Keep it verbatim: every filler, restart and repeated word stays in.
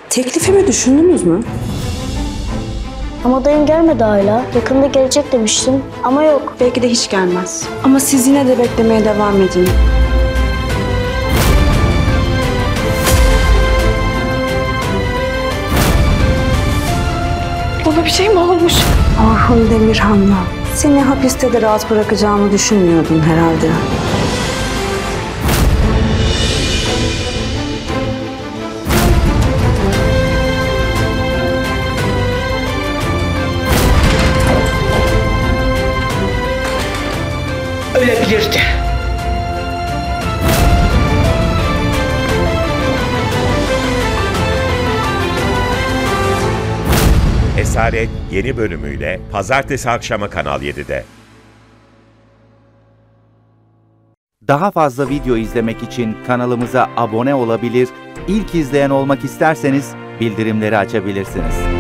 Teklifimi düşündünüz mü? Ama dayım gelmedi hala. Yakında gelecek demiştin ama yok. Belki de hiç gelmez. Ama siz yine de beklemeye devam edin. Ona bir şey mi olmuş? Orhun Demirhan'la seni hapiste de rahat bırakacağımı düşünmüyordun herhalde. Ölebilirdi. Esaret yeni bölümüyle pazartesi akşamı Kanal yedide. Daha fazla video izlemek için kanalımıza abone olabilir, ilk izleyen olmak isterseniz bildirimleri açabilirsiniz.